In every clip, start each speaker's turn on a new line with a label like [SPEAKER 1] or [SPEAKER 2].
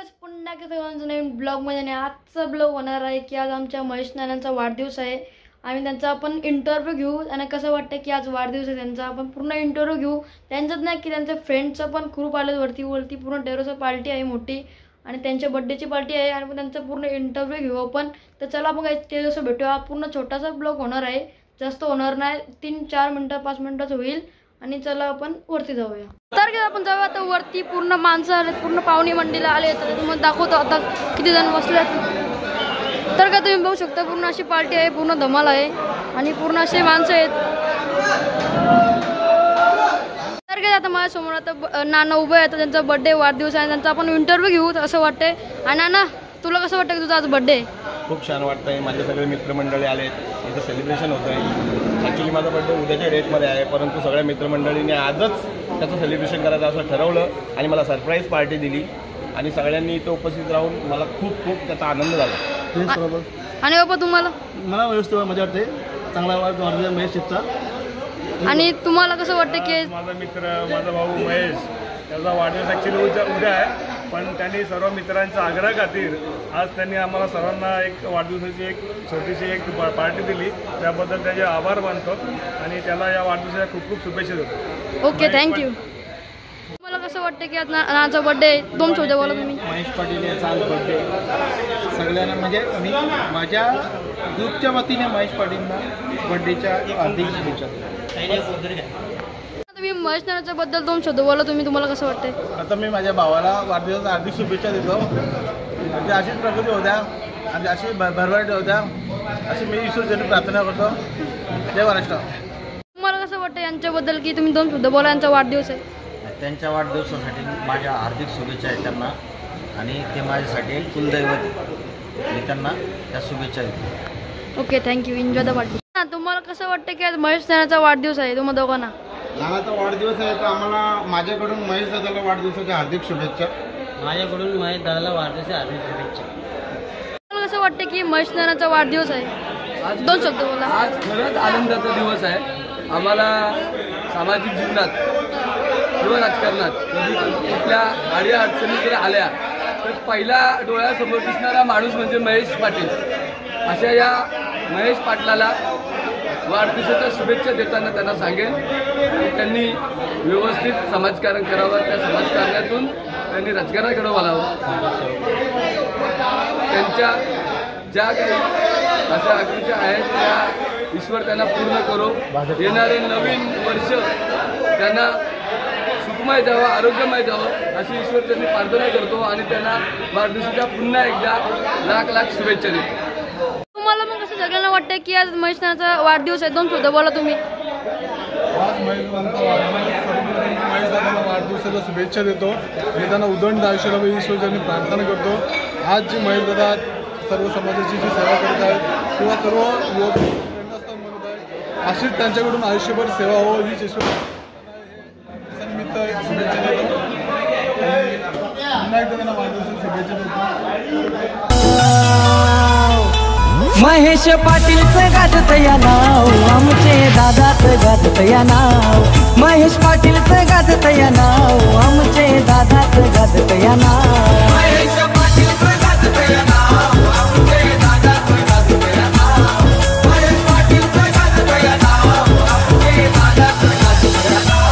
[SPEAKER 1] Guys, पुन्हा एकदा सगळ्यांचं नवीन ब्लॉगमध्ये आणि आजचा ब्लॉग होणार आहे की आज आमच्या महेश नानांचा वाढदिवस आहे। आम्ही त्यांचा आपण इंटरव्ह्यू घेऊ आणि कसं वाटतं की आज वाढदिवस आहे त्यांचा, आपण पूर्ण इंटरव्ह्यू घेऊ। त्यांच्यात नाही की त्यांच्या फ्रेंड्सचं पण ग्रुप आले वरती पूर्ण टेरेसवर पार्टी आहे मोठी आणि त्यांच्या बर्थडेची पार्टी आहे आणि त्यांचा पूर्ण इंटरव्ह्यू घेऊ आपण। तर चला मग टेरेसवर भेटूया। पूर्ण छोटासा ब्लॉग होणार आहे, जास्त होणार नाही, 3-4 मिनिटं 5 मिनिटाचं होईल आणि चला आपण वरती जाऊया। तर आपण जाऊया आता वरती। पूर्ण माणसं आले, पूर्ण पाहुणे मंडळीला आले, तर तुम्हाला दाखवतो आता किती जण बसलेत। तर का तुम्ही बघू शकता पूर्ण अशी पार्टी आहे, पूर्ण धमाल आहे आणि पूर्ण असे माणसं आहेत। तर काय आता माझ्या समोर आता नाना उभे आहेत, त्यांचा बर्थडे वाढदिवस आहे, त्यांचा आपण इंटरव्ह्यू घेऊ असं वाटतंय। आणि नाना, तुला कसं वाटतं की तुझा आज बर्थडे?
[SPEAKER 2] खूप छान वाटतंय। माझे सगळे मित्रमंडळी आलेत, इथं सेलिब्रेशन होतं आहे। ॲक्च्युली माझा बर्थडे उद्याच्या डेटमध्ये आहे, परंतु सगळ्या मित्रमंडळींनी आजच त्याचं सेलिब्रेशन करायचं असं ठरवलं आणि मला सरप्राईज पार्टी दिली आणि सगळ्यांनी इथं उपस्थित राहून मला खूप त्याचा आनंद झाला।
[SPEAKER 1] बरोबर। आणि बाबा तुम्हाला?
[SPEAKER 2] मला व्यवस्थित मजा वाटते, चांगला वाढदिवस महेश शेठचा।
[SPEAKER 1] आणि तुम्हाला कसं वाटतं की
[SPEAKER 3] माझा मित्र, माझा भाऊ महेश, त्याचा वाढदिवस ॲक्च्युली उद्या आहे, पण त्यांनी सर्व मित्रांच्या आग्रह खातीर आज त्यांनी आम्हाला सर्वांना एक वाढदिवसाची एक छोटीशी एक पार्टी दिली, त्याबद्दल त्याचे आभार मानतो आणि त्याला या वाढदिवसाच्या खूप खूप शुभेच्छा देतो।
[SPEAKER 1] Okay, thank you. तुम्हाला कसं वाटतं की आज नानाचा बर्थडे? 2 शब्द बोला तुम्ही।
[SPEAKER 2] महेश पाटील याचा आज बर्थडे, सगळ्यांना म्हणजे मी माझ्या ग्रुपच्या वतीने महेश पाटीलना बर्थडेच्या हार्दिक शुभेच्छा देतो।
[SPEAKER 1] तुम्ही महेश नानाच्या बद्दल 2 शब्द बोला तुम्ही, तुम्हाला कसं वाटतंय?
[SPEAKER 2] आता मी माझ्या भावाला वाढदिवसाच्या हार्दिक शुभेच्छा देतो। म्हणजे अशीच प्रगती होत्या आणि अशी भरभराट होत्या अशी मी ईश्वरचरणी प्रार्थना करतो। जय महाराष्ट्र।
[SPEAKER 1] तुम्हाला कसं वाटतं यांच्याबद्दल की तुम्ही 2 शब्द बोला? यांचा वाढदिवस आहे,
[SPEAKER 4] त्यांच्या वाढदिवसासाठी माझ्या हार्दिक शुभेच्छा आहेत त्यांना आणि ते माझ्यासाठी एक कुलदैवत आहे, मी त्यांना त्या शुभेच्छा देतो।
[SPEAKER 1] Okay, thank you. Enjoy the party. तुम्हाला कसं वाटतं की आज महेश नानाचा वाढदिवस आहे तुम्हा दोघांना?
[SPEAKER 2] नानाचा वाढदिवस आहे, तर आम्हाला माझ्याकडून महेश दादाला वाढदिवसाच्या हार्दिक शुभेच्छा।
[SPEAKER 4] माझ्याकडून महेश दादाला वाढदिवसाच्या हार्दिक शुभेच्छा।
[SPEAKER 1] तुम्हाला कसं वाटतं की महेश नानाचा वाढदिवस आहे? 2 शब्द बोला।
[SPEAKER 5] आज खरंच आनंदाचा दिवस आहे आम्हाला। सामाजिक जीवनात किंवा राजकारणात कधी कुठल्या आड्या अडचणी जर आल्या तर पहिला डोळ्यासमोर दिसणारा माणूस म्हणजे महेश पाटील। अशा या महेश पाटलाला वाढदिवसाच्या शुभेच्छा देताना त्यांना सांगेन की त्यांनी व्यवस्थित समाजकारण करावं, त्या समाजकारणातून त्यांनी राजकारणाकडे वळावं। त्यांच्या ज्या काही अशा आकांक्षा आहेत त्या ईश्वर त्यांना पूर्ण करो। येणारे नवीन वर्ष त्यांना सुखमय जावं, आरोग्यमय जावं अशी ईश्वरचरणी प्रार्थना करतो आणि त्यांना वाढदिवसाच्या पुन्हा एकदा लाख शुभेच्छा देतो।
[SPEAKER 1] तुम्हाला मग कसं सगळ्यांना वाटतं की आज महेश नानाचा वाढदिवस आहे? 2 शब्द बोला तुम्ही।
[SPEAKER 3] आज महेश दादाला वाढदिवसाच्या शुभेच्छा देतो आणि त्यांना उदंड आयुष्याला ईश्वरचरणी प्रार्थना करतो। आज जी महेश दादा सर्व समाजाची जी सेवा करत आहेत किंवा सर्व युवक प्रेरणास्थान बनत आहेत, अशीच त्यांच्याकडून आयुष्यभर सेवा हो हीच ईश्वर निमित्त शुभेच्छा देतो आणि पुन्हा एकदा त्यांना वाढदिवसाच्या शुभेच्छा देतो।
[SPEAKER 6] महेश पाटीलचं गाजत या नाव, आमचे दादाचं गाजत या नाव। महेश पाटीलचं गाजत या नाव, आमचे दादाचं गाजत या नाव। महेश पाटीलचं गाजत या नाव, आमचे दादाचं गाजत या नाव। महेश पाटीलचं गाजत या नाव, आमचे दादाचं गाजत या नाव।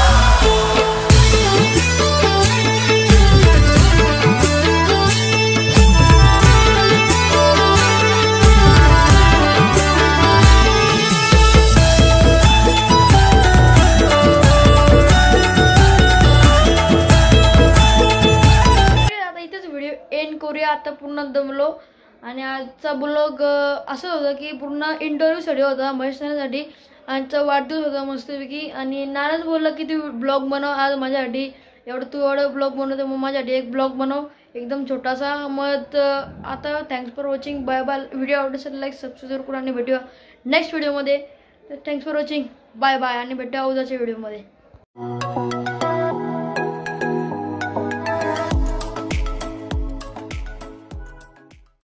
[SPEAKER 1] एंड करूया आता, पूर्ण दमलो आणि आजचा ब्लॉग असं होतं की पूर्ण इंटरव्ह्यूसाठी होता महेश नानासाठी। आजचा वाढदिवस होता मस्तपैकी आणि नानाच बोलला की तू ब्लॉग बनव आज माझ्यासाठी, तू एवढं ब्लॉग बनवतो मग माझ्यासाठी एक ब्लॉग बनव एकदम छोटासा। मग आता thanks for watching, bye bye. Video आवडत असेल लाईक सबस्क्राईब करा आणि भेटूया नेक्स्ट व्हिडिओमध्ये। तर thanks for watching, bye bye आणि भेटूया उद्याच्या व्हिडिओमध्ये।